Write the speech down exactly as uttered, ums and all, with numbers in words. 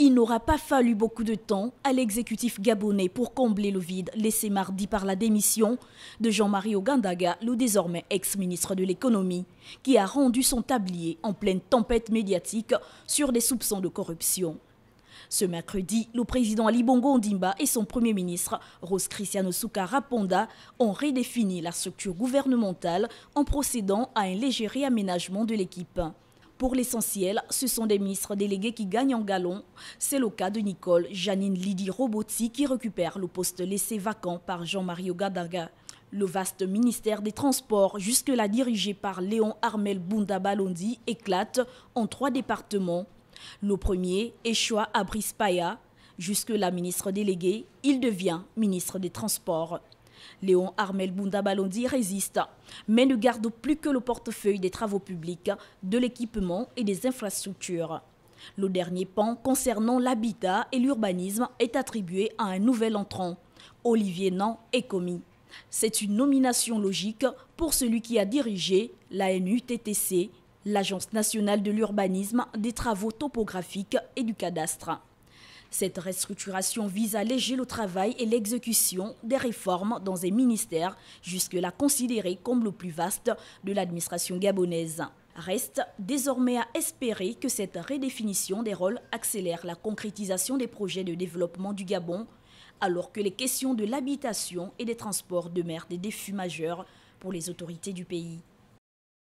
Il n'aura pas fallu beaucoup de temps à l'exécutif gabonais pour combler le vide laissé mardi par la démission de Jean-Marie Ogandaga, le désormais ex-ministre de l'économie, qui a rendu son tablier en pleine tempête médiatique sur des soupçons de corruption. Ce mercredi, le président Ali Bongo Ondimba et son premier ministre, Rose Cristiano Soukara Ponda, ont redéfini la structure gouvernementale en procédant à un léger réaménagement de l'équipe. Pour l'essentiel, ce sont des ministres délégués qui gagnent en galon. C'est le cas de Nicole Janine Lidi Roboti qui récupère le poste laissé vacant par Jean-Marie Ogandaga. Le vaste ministère des Transports, jusque-là dirigé par Léon Armel Bounda Balondi, éclate en trois départements. Le premier échoua à Brice Paya. Jusque-là ministre délégué, il devient ministre des Transports. Léon Armel Bounda Balondi résiste, mais ne garde plus que le portefeuille des travaux publics, de l'équipement et des infrastructures. Le dernier pan concernant l'habitat et l'urbanisme est attribué à un nouvel entrant, Olivier Nan Ekomi. C'est une nomination logique pour celui qui a dirigé l'A N U T T C, l'Agence nationale de l'urbanisme, des travaux topographiques et du cadastre. Cette restructuration vise à alléger le travail et l'exécution des réformes dans un ministère jusque-là considéré comme le plus vaste de l'administration gabonaise. Reste désormais à espérer que cette redéfinition des rôles accélère la concrétisation des projets de développement du Gabon, alors que les questions de l'habitation et des transports demeurent des défis majeurs pour les autorités du pays.